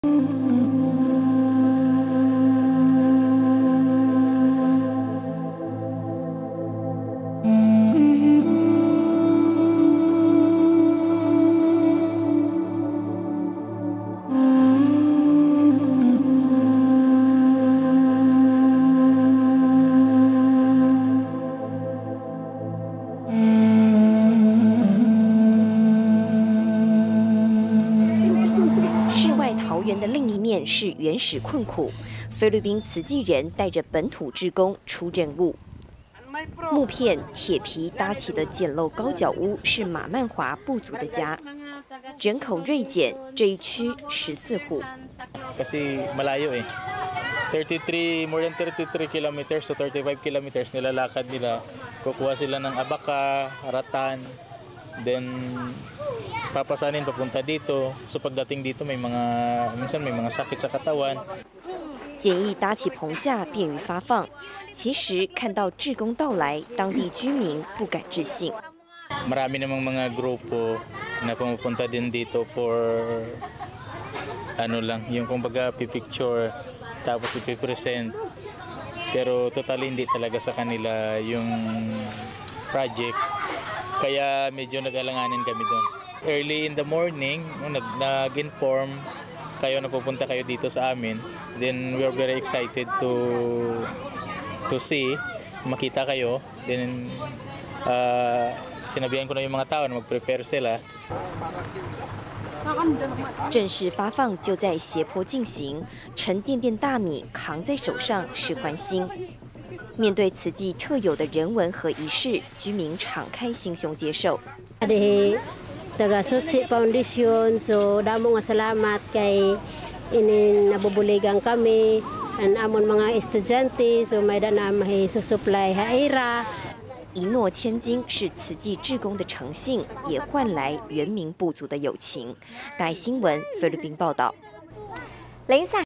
世外桃源的另一面是原始困苦。菲律宾慈济人带着本土志工出任务。木片、铁皮搭起的简陋高脚屋是马曼华部族的家。人口锐减，这一区14户。 Kasi malayo eh. 33, more than 33 kilometers to 35 kilometers nilalakad nila. Kukuha sila ng abaka, ratan, then papasanin papunta dito. So pagdating dito minsan may mga sakit sa katawan. 简易搭起棚架，便于发放。其实看到志工到来，当地居民不敢置信。 Marami namang mga grupo na pumupunta din dito for yung kumbaga pipicture tapos ipipresent. Pero totally hindi talaga sa kanila yung project. Kaya medyo nag-alanganin kami doon. Early in the morning, nag-inform kayo na pupunta kayo dito sa amin. Then we are very excited to see, makita kayo. Then sinabihan ko na yung mga tao na mag-prepare sila. 正式发放就在斜坡进行，沉甸甸大米扛在手上是欢欣。面对慈济特有的人文和仪式，居民敞开心胸接受。 Taga Suci Foundation, so damo nga salamat kay ini nabubuligan kami ang amon mga estudyante, so may na mahisusupply haira. 一诺千金是慈济志工的诚信，也换来原民部族的友情。大爱新闻菲律宾报道。 零下。